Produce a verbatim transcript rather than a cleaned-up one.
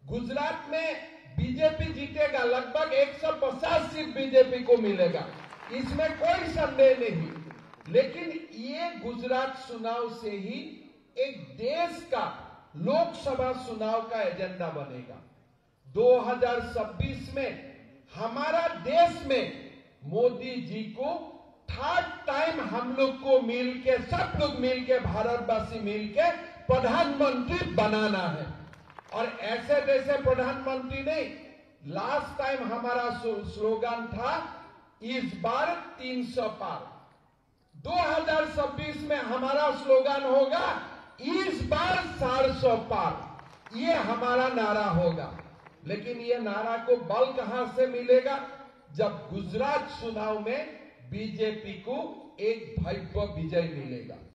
गुजरात में बीजेपी जीतेगा, लगभग एक सौ पचास सीट बीजेपी को मिलेगा, इसमें कोई संदेह नहीं। लेकिन ये गुजरात चुनाव से ही एक देश का लोकसभा चुनाव का एजेंडा बनेगा। दो हज़ार छब्बीस में हमारा देश में मोदी जी को थर्ड टाइम हम लोग को मिलके, सब लोग मिलके, भारतवासी मिलके प्रधानमंत्री बनाना है। और ऐसे जैसे प्रधानमंत्री नहीं, लास्ट टाइम हमारा स्लोगन था इस बार तीन सौ पार। दो हज़ार छब्बीस में हमारा स्लोगन होगा इस बार चार सौ पार। ये हमारा नारा होगा। लेकिन ये नारा को बल कहां से मिलेगा? जब गुजरात चुनाव में बीजेपी को एक भव्य विजय मिलेगा।